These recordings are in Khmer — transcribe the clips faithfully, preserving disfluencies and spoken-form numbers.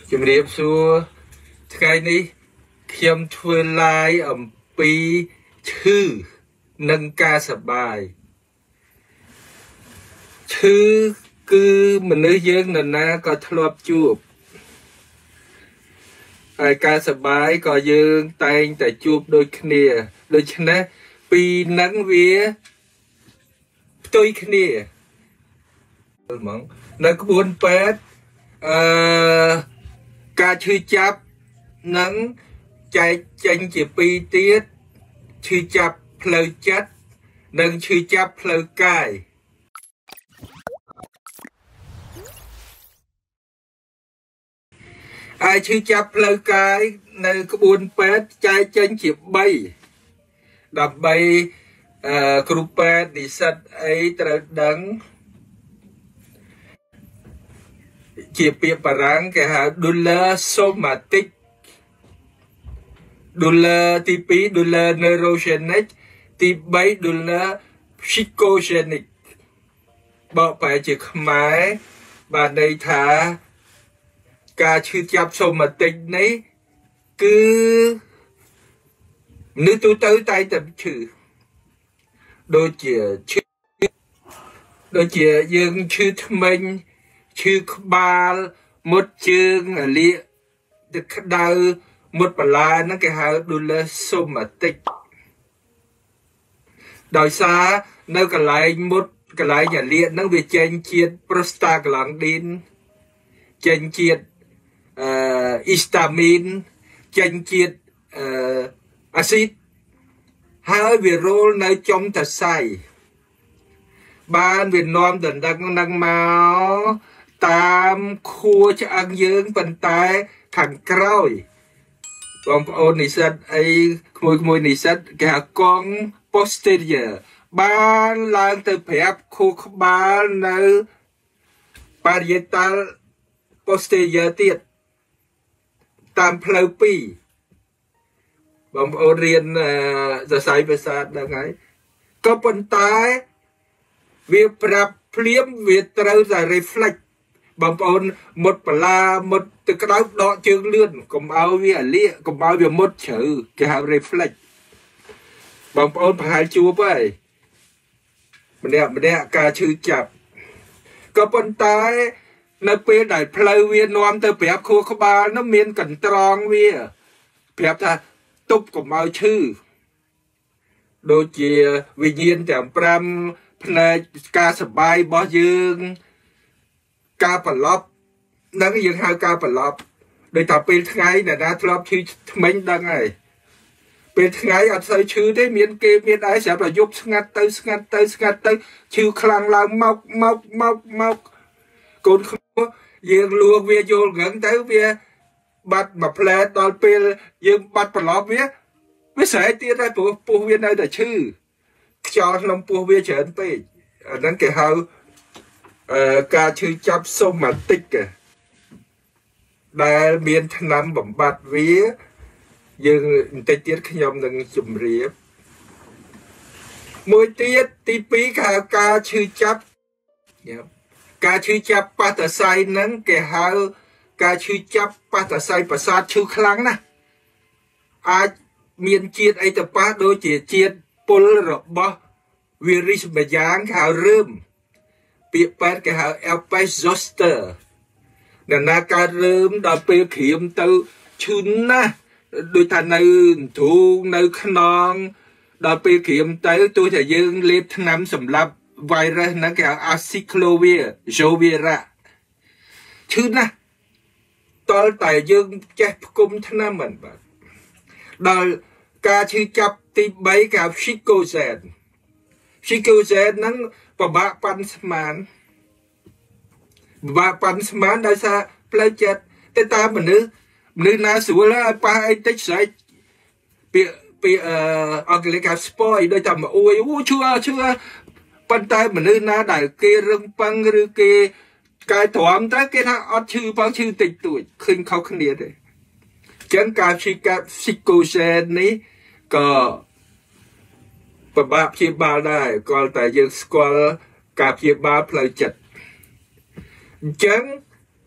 ជំរាបសួរថ្ងៃនេះខ្ញុំធ្វើ live អំពីឈឺនិងការសប្បាយឈឺគឺមនុស្សយើងនរណាក៏ធ្លាប់ជួបហើយការសប្បាយក៏យើងតែងតែជួបដូចគ្នាដូច្នេះពីរនឹងវាផ្ទុយគ្នាហ្មងនៅក្បួនពេទ្យអឺការឈឺចាប់នឹងចែកចេញជាពីរទៀតឈឺចាប់ផ្លូវចិត្តនិងឈឺចាប់ផ្លូវកាយហើយឈឺចាប់ផ្លូវកាយនៅក្បួនពេទ្យចែកចេញជាបីដើម្បីអឺគ្រូពេទ្យនិស្សិតអីត្រូវដឹងជាពាក្យបារាំងគេហៅ douleur somatique douleur ទីពីរ douleur neurogenique ទីបី douleur psychogenique បកប្រែជាខ្មែរបានន័យថាការឈឺចាប់ somatic នេះគឺមនុស្សទូទៅតែតែឈឺដូចជាឈឺដូចជាយើងឈឺធ្មេញឈឺក្បាលមុតជើងលាកទឹកក្តៅមុតបន្លាហ្នឹងគេហៅ douleur somatic ដោយសារនៅកន្លែងមុតកន្លែងលាកហ្នឹងវាចេញជាតិ prostaglandin ចេញជាតិអឺ histamine ចេញជាតិអឺអាស៊ីតហើយវារោលនៅចំតសៃបានវានាំដណ្ដឹងនឹងមកតាមខួរឆ្អឹងយើងប៉ុន្តែខាងក្រោយបងប្អូននិស្សិតអីក្មួយក្មួយនិស្សិតគេហៅកង posterior បានឡើងទៅប្រាប់ខួរក្បាលនៅ parietal posterior ទៀតតាមផ្លូវពីរបងប្អូនរៀនសរសៃប្រសាទដឹងហើយក៏ប៉ុន្តែវាប្រាប់ភ្លាមវាត្រូវតែ reflect បងប្អូនមុតបលាមុតទឹកក្តៅដកជើងលឿនកុំឲ្យវាអាលាកកុំឲ្យវាមុតជ្រៅគេហៅ reflect បងប្អូនប្រហែលជួបហើយម្នាក់ម្នាក់ការឈឺចាប់ក៏ប៉ុន្តែនៅពេលដែលផ្លូវវានាំទៅប្រាប់ខួរក្បាលនោះមានកន្ត្រងវាប្រាប់ថាទប់កុំឲ្យឈឺដូចជាវិញ្ញាណទាំងប្រាំផ្នែកការសប្បាយរបស់យើងការប្រឡប់ហ្នឹងយើងហៅការប្រឡប់ដោយតែពេលថ្ងៃអ្នកណាធ្លាប់ឈឺធ្មេញដឹងហើយពេលថ្ងៃអត់សូវឈឺទេមានគេមានដែរស្រាប់តែយប់ស្ងាត់ទៅស្ងាត់ទៅស្ងាត់ទៅឈឺខ្លាំងឡើងមកមកមកមកកូនខ្ពស់យើងលួងវាយល់ងឹងទៅវាបាត់មួយផ្លែដល់ពេលយើងបាត់ប្រឡប់វាវាស្រែកទៀតហើយព្រោះពោះវានៅតែឈឺខ្យល់ក្នុងពោះវាច្រើនពេកអាហ្នឹងគេហៅអឺការឈឺចាប់ somatic ដែលមានថ្នាំបំបត្តិវាយើងបន្តិចទៀតខ្ញុំនឹងជម្រាបមួយទៀតទីពីរគេហៅការឈឺចាប់ការឈឺចាប់បាតសៃហ្នឹងគេហៅការឈឺចាប់បាតសៃប្រសាទឈឺខ្លាំងណាស់អាចមានជាតិអីទៅប៉ះដូចជាជាតិពុលរបស់វីរុសម្យ៉ាងគេហៅរើមពាក្យពេទ្យគេហៅ herpes zoster ដែលណាកើតរើមដល់ពេលក្រៀមទៅឈឺណាស់ដូចថានៅធូងនៅខ្នងដល់ពេលក្រៀមទៅទោះតែយើងលេបថ្នាំសម្រាប់ virus ហ្នឹងគេហៅ acyclovir jovira ឈឺណាស់តលតែយើងចេះផ្គុំថ្នាំមិនបាទដល់ការឈឺចាប់ទីបីគេហៅ psychosen psychosen ហ្នឹងពិបាកប៉ាន់ស្មានពិបាកប៉ាន់ស្មានដោយសារផ្លូវចិត្តតែតាមមនុស្សមនុស្សណាស្រួលឲ្យប៉ះអីតិចស្រែកពាក្យពាក្យអង់គ្លេសគេ spoil ដូចតែមកអួយអូឈឺឈឺប៉ុន្តែមនុស្សណាដែលគេរឹងប៉ឹងឬគេកាយទ្រាំទៅគេថាអត់ឈឺផងឈឺតិចតួចឃើញខុសគ្នាទេអញ្ចឹងការព្យាបាល psychosen នេះក៏ពិបាកព្យាបាលដែរក៏តែយើងស្គាល់ការព្យាបាលផ្លូវចិត្តអញ្ចឹង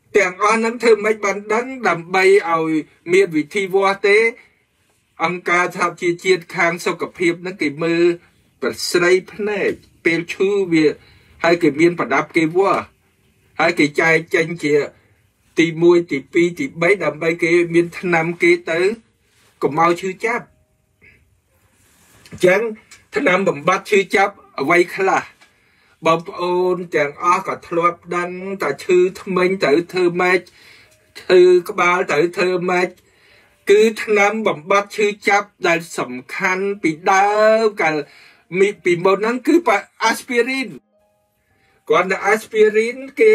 ទាំងអស់ហ្នឹងធ្វើមិនបានដឹងដើម្បីឲ្យមានវិធីវាស់ទេអង្គការសហជីវជាតិខាងសុខភាពហ្នឹងគេមើលប្រស្រីភ្នែកពេលឈឺវាហើយគេមានប្រដាប់គេវាស់ហើយគេចែកចេញជាទីមួយទីពីរទីបីដើម្បីគេមានថ្នាំគេទៅកុំឲ្យឈឺចាប់អញ្ចឹងថ្នាំបំបត្តិឈឺចាប់អ្វីខ្លះបងប្អូនទាំងអស់ក៏ធ្លាប់ដឹងតែឈឺធ្មេញត្រូវធ្វើម៉េចឈឺក្បាលត្រូវធ្វើម៉េចគឺថ្នាំបំបត្តិឈឺចាប់ដែលសំខាន់ពីដើមកាលមីពីមុនហ្នឹងគឺអាស្ពីរីនគាត់តែអាស្ពីរីនគេ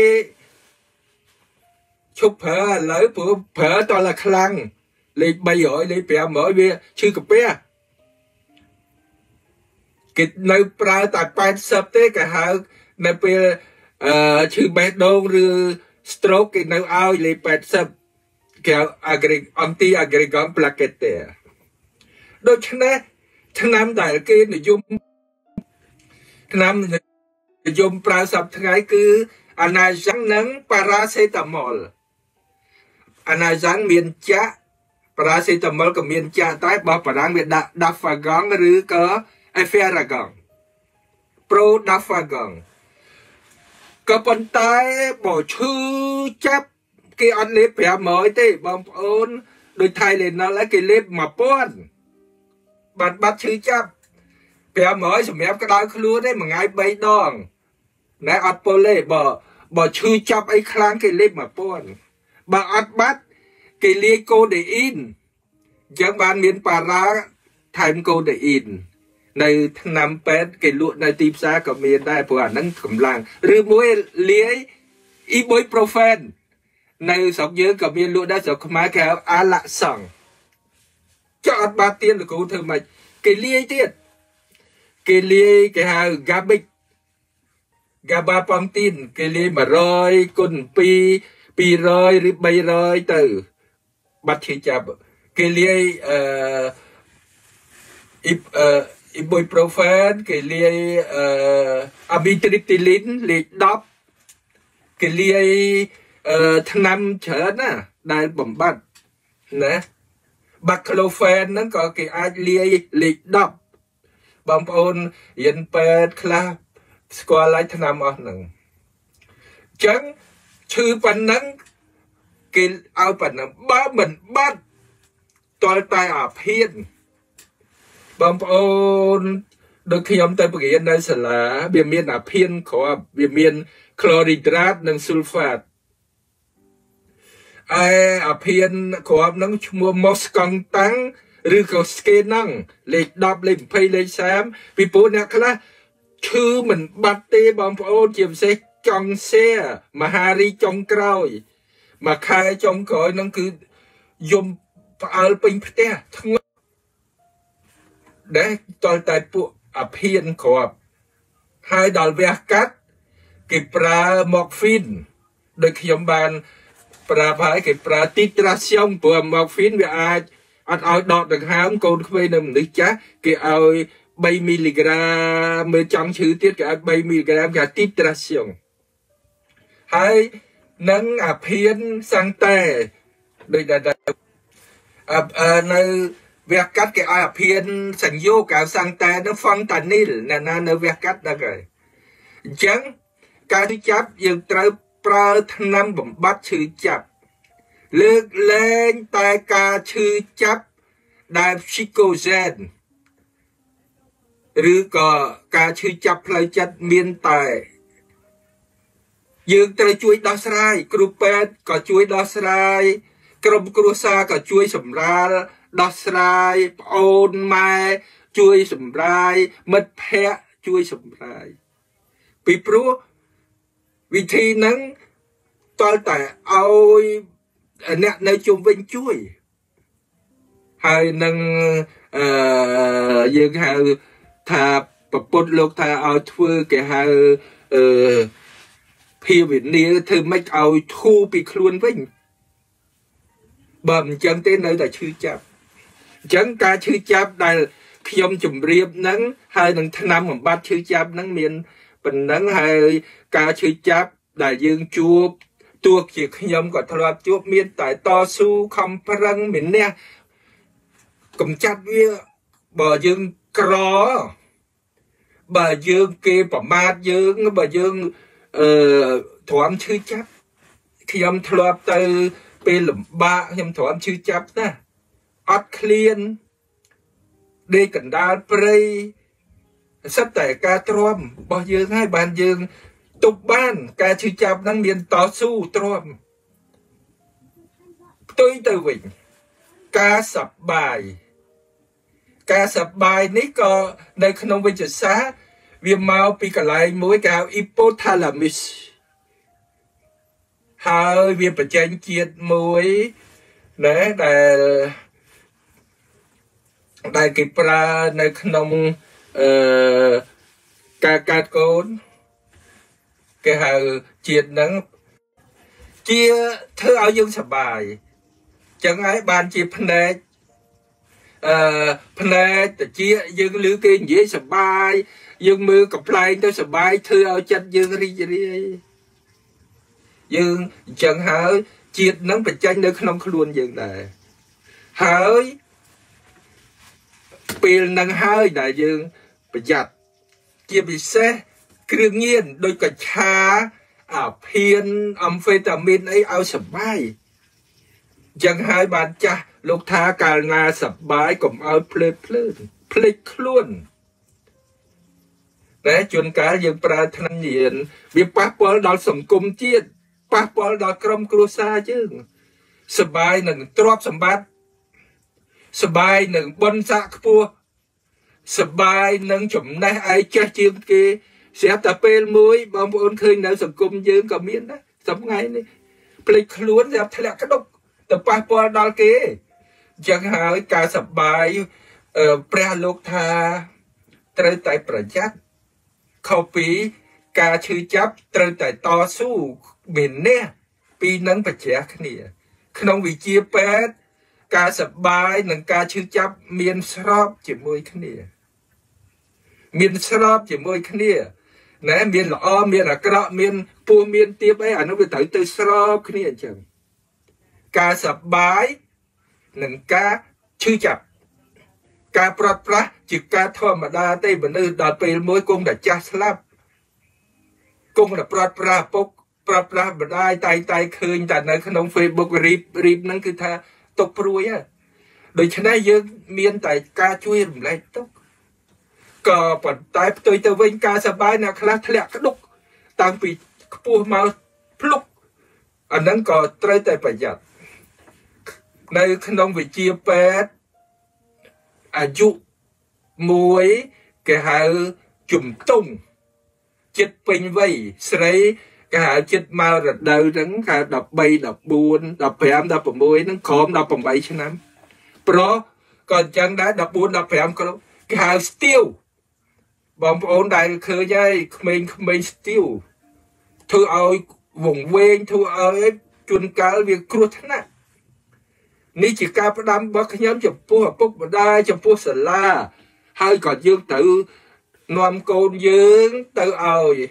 ឈប់ប្រើឥឡូវព្រោះប្រើតតែខ្លាំងលេខបីរយលេខប្រាំរយវាឈឺកាពះគេនៅប្រើតែប៉ែតសិបទេគេហៅនៅពេលអឺឈឺបេះដូងឬ stroke គេនៅឲ្យលេខប៉ែតសិបគេ anti aggregant plaquettaire ដូច្នេះឆ្នាំដែលគេនិយមឆ្នាំនិយមប្រើសប្តាហ៍ថ្ងៃគឺអាណាយ៉ាងនិងប៉ារ៉ាសេតាមុលអាណាយ៉ាងមានចាក់ប៉ារ៉ាសេតាមុលក៏មានចាក់តែបោះបារាំងវាដាក់ Dafagon ឬក៏ Eferagon Pro Dafagon ក៏ប៉ុន្តែបើឈឺចាប់គេអត់លេបប្រាំរយទេបងប្អូនដូច Tylenol ឯងគេលេបមួយពាន់បាត់បាត់ឈឺចាប់ប្រាំរយសម្រាប់ក្តៅខ្លួនទេមួយថ្ងៃបីដងណែអត់ពលទេបើបើឈឺចាប់អីខ្លាំងគេលេបមួយពាន់បើអត់បាត់គេលាយកូដេអ៊ីនអញ្ចឹងបានមានប៉ារ៉ាថែមកូដេអ៊ីននៅថ្នាំពេទ្យគេលក់នៅទីផ្សារក៏មានដែរព្រោះអាហ្នឹងកម្លាំងឬមួយលាយអ៊ីបុយប្រូហ្វេននៅស្រុកយើងក៏មានលក់ដែរស្រុកខ្មែរគេហៅអាឡាក់សង់ចុះអត់បាត់ទៀតលោកគ្រូធ្វើម៉េចគេលាយទៀតគេលាយគេហៅ Gabic Gabapentin គេលាយមួយរយគុណពីរ ពីររយឬបីរយទៅបាត់ឈឺចាប់គេលាយអឺអ៊ីអឺអ៊ីបុយប្រូហ្វេនគេលាយអឺអាមីទ្រីទីលីនលេខដប់គេលាយអឺថ្នាំច្រើនណាដែលបំបត្តិណាបាក់ក្លូហ្វេនហ្នឹងក៏គេអាចលាយលេខដប់បងប្អូនរៀនពេទ្យខ្លះស្គាល់ហើយថ្នាំអស់ហ្នឹងអញ្ចឹងឈឺប៉ុណ្ណឹងគេឲ្យប៉ុណ្ណឹងបើមិនបាត់តលតែអាភៀនបងប្អូនដូចខ្ញុំទៅបរៀននៅសាលាវាមានអាភៀនគ្រាប់វាមានក្លូរីដ្រាតនិងស៊ុលហ្វាតឯអាភៀនគ្រាប់ហ្នឹងឈ្មោះម៉ូស្កង់តាំងឬក៏ស្កេណង់លេខដប់លេខยี่สิบលេខสามពីព្រោះអ្នកខ្លះឈឺមិនបាត់ទេបងប្អូនជាពិសេសចុងសែមហារីចុងក្រោយមួយខែចុងក្រោយហ្នឹងគឺយំផ្អើលពេញផ្ទះធ្ងន់ដែលតលតែពួកអាភៀនគ្រាប់ហើយដល់វះកាត់គេប្រើម៉ូហ្វីនដូចខ្ញុំបានប្រាប់ហើយគេប្រើទីត្រាស្យុងព្រោះម៉ូហ្វីនវាអាចអត់ឲ្យដកដង្ហើមកូនក្មេងនៅមនុស្សចាស់គេឲ្យបីមីលីក្រាមមើលចង់ឈឺទៀតគេឲ្យបីមីលីក្រាមគេទីត្រាស្យុងហើយនឹងអាភៀនសាំងតែដូចដែលអឺនៅវះកាត់គេឲ្យអាភៀនសញ្ញោកៅសាំងតែនៅហ្វង់តានីលណាណានៅវះកាត់ដល់ហើយអញ្ចឹងការឈឺចាប់យើងត្រូវប្រើថ្នាំបំបត្តិឈឺចាប់លើកលែងតែការឈឺចាប់ដែល psychogen ឬក៏ការឈឺចាប់ផ្លូវចិត្តមានតែយើងត្រូវជួយដោះស្រាយគ្រូពេទ្យក៏ជួយដោះស្រាយក្រុមគ្រួសារក៏ជួយសម្រាលដោះស្រាយប្អូនម៉ែជួយសម្រាយមិត្តភ័ក្តិជួយសម្រាយពីព្រោះវិធីហ្នឹងតលតែឲ្យអ្នកនៅជុំវិញជួយហើយនឹងអឺយើងហៅថាប្រពុតលោកថាឲ្យធ្វើគេហៅអឺភាវនាធ្វើម៉េចឲ្យធូរពីខ្លួនវិញបើមិនចឹងទេនៅតែឈឺចាប់អញ្ចឹងការឈឺចាប់ដែលខ្ញុំជម្រាបហ្នឹងហើយនឹងថ្នាំបំបត្តិឈឺចាប់ហ្នឹងមានប៉ុណ្ណឹងហើយការឈឺចាប់ដែលយើងជួប tua kia nhom có thọ chuột miên tại to su không prang mình nè cầm chặt với bờ dương cỏ bà dương kia bà mát dương bà dương thoáng chư chấp khi ông thọ từ bên lùm ba nhom thoáng chư chấp nè ắt clean đi cần đa prey sắp tại ca trom bao dương hai bàn dương tục ban ca chư chấp năng miền tỏ su trom tôi từ vịnh ca sập bài ca sập bài ní có đây không với chữ xá vì mau bị cả lại mỗi cao hypothalamus hơi vì phải tranh chiết mũi đấy là đại kịp ra nơi không ca ca côn cái hà chiết nắng chia thơ áo dương sập bài chẳng ai bàn chia phân đề phân đề chia dương lưu kinh dễ sập bài dương mưa cặp lại tôi sập bài thơ áo chất dương ri ri dương chẳng hỡi chiết nắng phải tranh nơi không luôn dương này hỡi pin nắng hơi đại dương phải giặt chia bị xe đương nhiên đôi cả cha à phiên amphetamine ấy ao sập bài chẳng hai bạn cha lúc tha cả nga sập bài cũng ao plei plei plei luôn đấy chuyện cả dương pra thân nhiên việc bác bol đào sầm cung chiết bác bol đào crom cruza chứ sập bài nâng trộp sầm bát sập bài nâng bôn sạc pua sập bài nâng chủng này ai chết chiên kia sẽ tập bên mũi bom ôn khơi nào sầm cung dương có miên đó sống ngay này plei luôn sẽ thay lại cái đốc tập bác bol đào kia chẳng hỏi cả sập bài pre lục tha trời tại project copy cả chữ chấp trời tại to su miền nè pi nắng bạch trẻ nè không bị chia pet cả sập bài nâng cả chữ chấp miền srop chỉ môi nè miền srop chỉ môi nè nè miền lọ miền là cọ miền pua miền tiếp ấy anh nó bị tới từ srop nè chẳng cả sập bài nâng cả chữ chấp cả prot pra chỉ cả thọ mà đa tây bên nơi đợt về môi cung đã cha slap cung là prot pra bốc prot pra bên đây tay tay khơi tại nơi không Facebook rip rip năng cứ tha tục ruồi á đối cho nên dương miền tại ca chui làm lại tục cờ bẩn tay tôi tôi với ca sập bài nè khá lẹ cái đục tăng bị pua màu lúc anh đang có trái tay phải giặt nơi không bị chia pet à dụ muối cái hào chùm tung chết bình vây sấy cái hào chết mau rồi đầu đứng cả đập bay đập buồn đập phèm đập muối nó khom đập bằng bảy cho năm pro còn chẳng đã đập buồn đập phèm có cái hào steel bom ổn đại khơi dây mình mình steel thu ơi vùng ven thu ơi chuồn cá việc cua thế nào ní chỉ ca bắt đâm bắt nhóm chụp pua bốc vào đây chụp pua sờ la hai còn dương tự nom côn dương tự ơi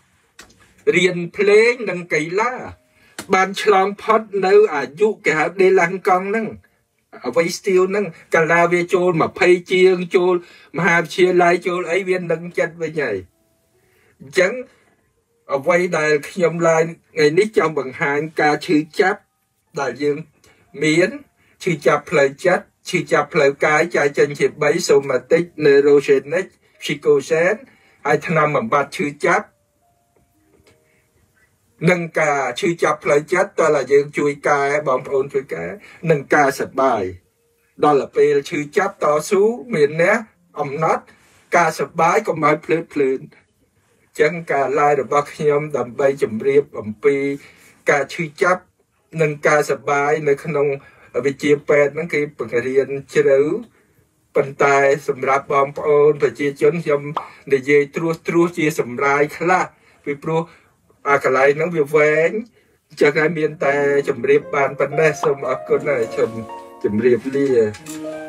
riêng plen đằng cây lá ban chlong pot nơi à dụ cái hạt đê lăng con nâng ở vây steel nâng cả la về chôn mà phay chiêng chôn mà hàm chia lại chôn ấy viên đằng chân với nhảy chẳng ở vây đại nhom lại ngày nít trong bằng hai ca chữ chấp đại dương miến chữ chập lời chất chữ chập lời cái chạy chân chịp bấy somatic neurogenic psychosen ai thằng nào mà bạt chữ chấp nâng cả chữ chập lời chất đó là dương chui cái bom ôn chui cái nâng cả sập bài đó là về chữ chấp to sú miền nhé ông nót cả sập bài còn mai phơi phơi chẳng cả lai được bác nhom đầm bay chùm riệp bầm pi cả chữ chấp nâng cả sập bài nơi không vì chia pet nó cái bằng riêng chế đấu bàn tay sầm rạp bom ôn và chia chốn nhom để dây trua trua chia sầm rai khla vì pro à cái này nó bị vén cho cái miền tây chùm riệp bàn bàn đây sầm ở con này chùm chùm riệp lia